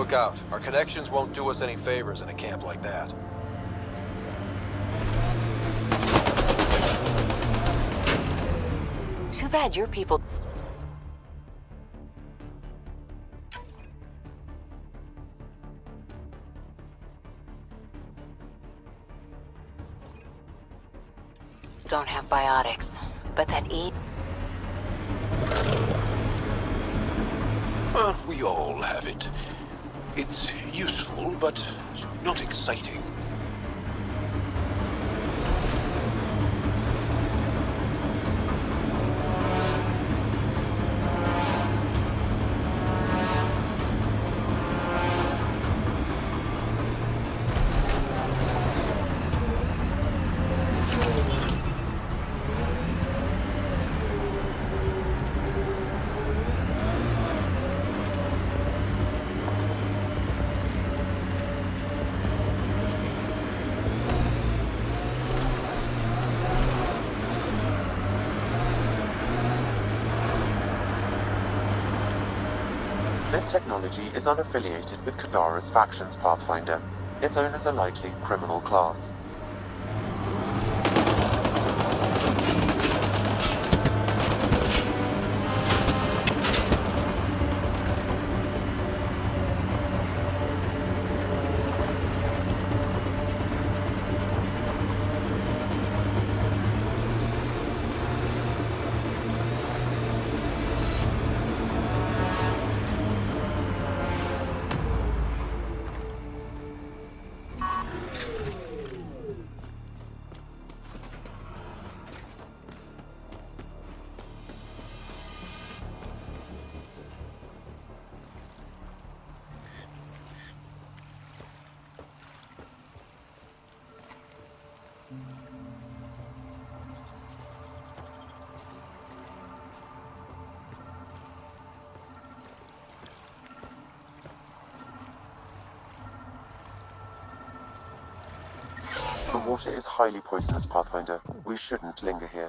Look out. Our connections won't do us any favors in a camp like that. Too bad your people... don't have biotics, but that Well, we all have it. It's useful, but not exciting. This technology is unaffiliated with Kadara's factions, Pathfinder. Its owners are likely criminal class. The water is highly poisonous, Pathfinder. We shouldn't linger here.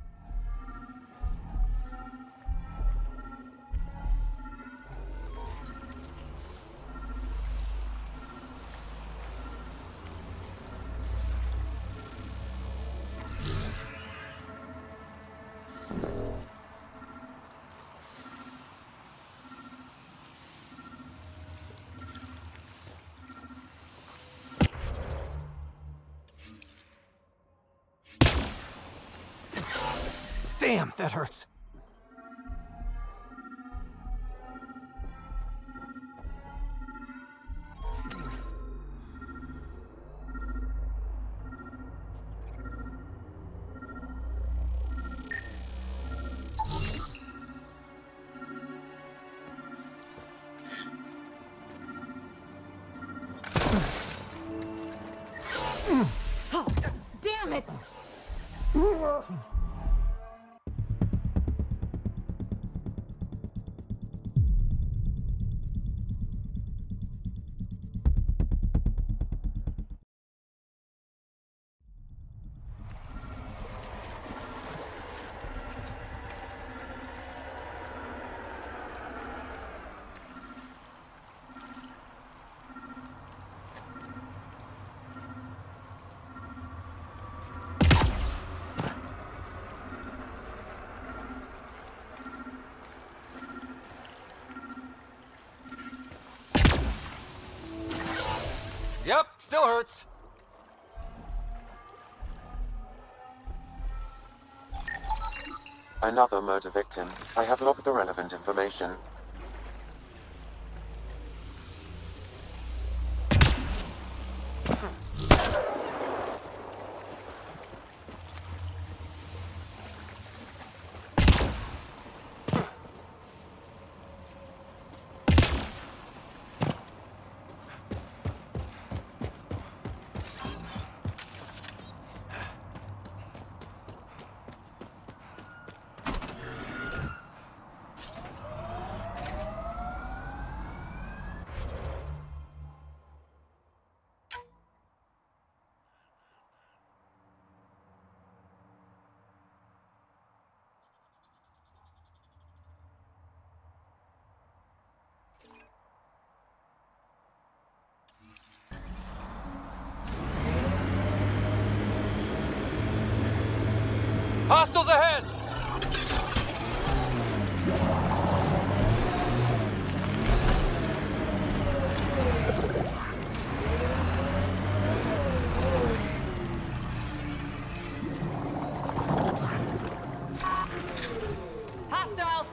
Damn, that hurts. Oh, damn it! Yep, still hurts. Another murder victim. I have logged the relevant information. Hostiles ahead! Hostiles!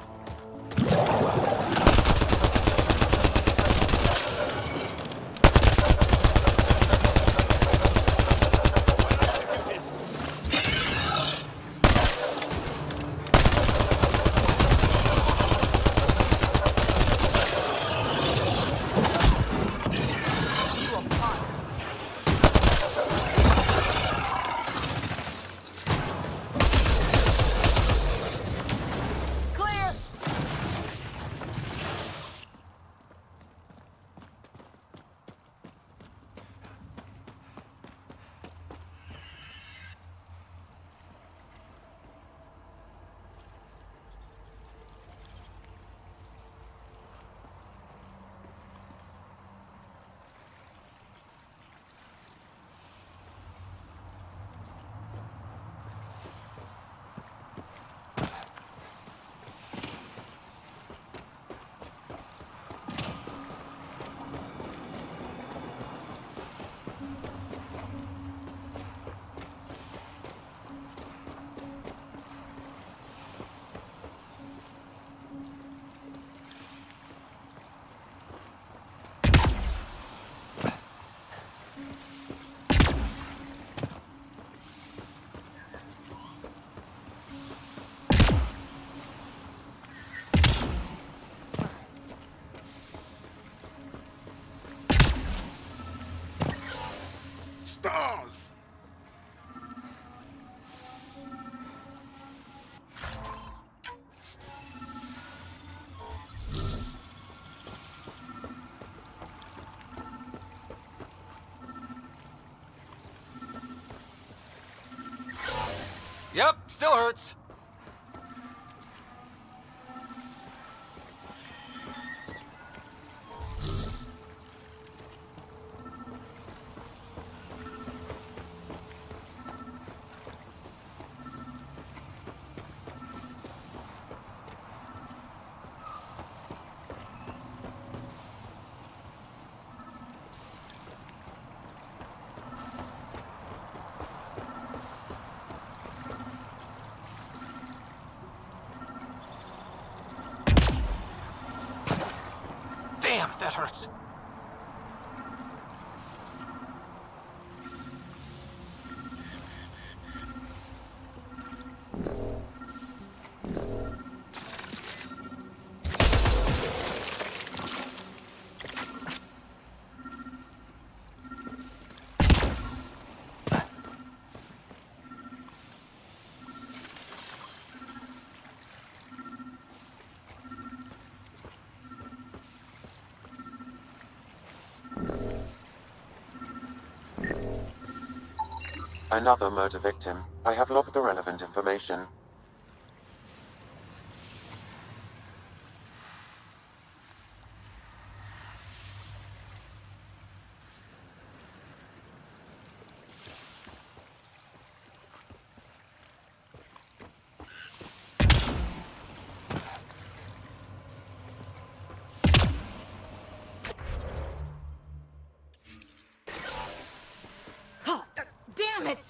Clear! Stars! Yep, still hurts. Damn, that hurts. Another murder victim. I have logged the relevant information. Damn it!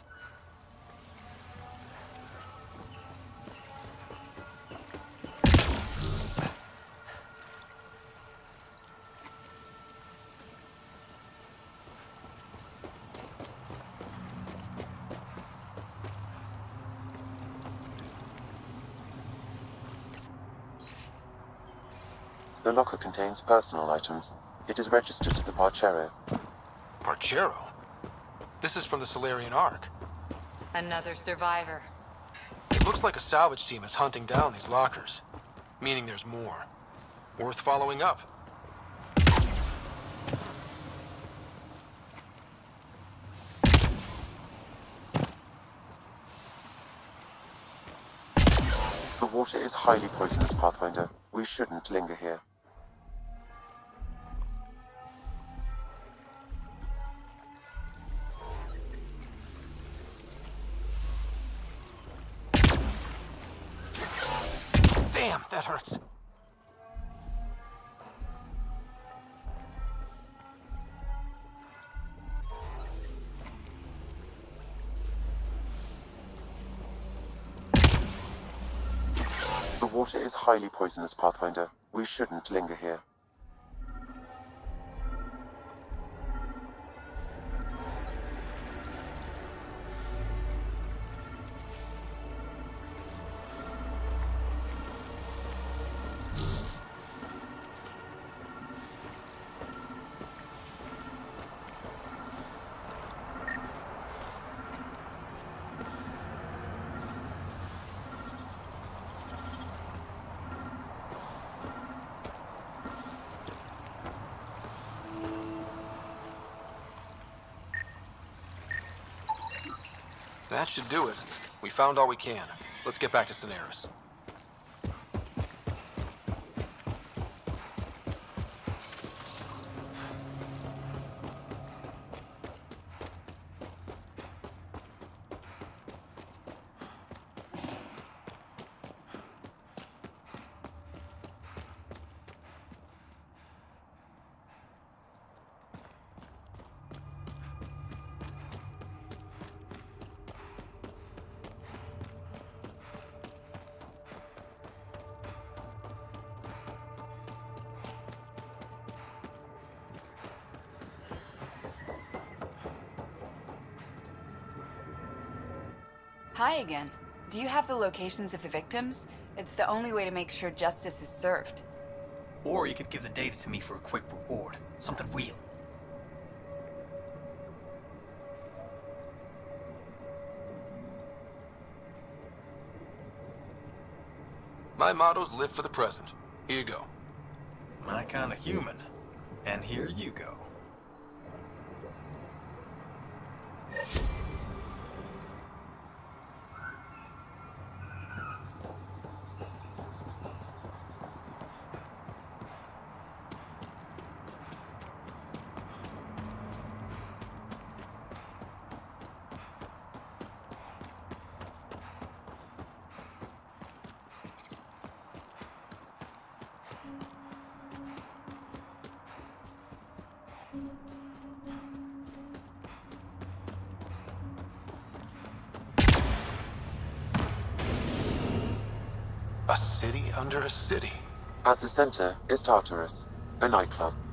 The locker contains personal items. It is registered to the Parcero. Parcero? This is from the Solarian Ark. Another survivor. It looks like a salvage team is hunting down these lockers. Meaning there's more. Worth following up. The water is highly poisonous, Pathfinder. We shouldn't linger here. Damn, that hurts. The water is highly poisonous, Pathfinder. We shouldn't linger here. That should do it. We found all we can. Let's get back to Cineris. Hi again. Do you have the locations of the victims? It's the only way to make sure justice is served. Or you could give the data to me for a quick reward. Something real. My motto's live for the present. Here you go. My kind of human. And here you go. A city under a city. At the center is Tartarus, a nightclub.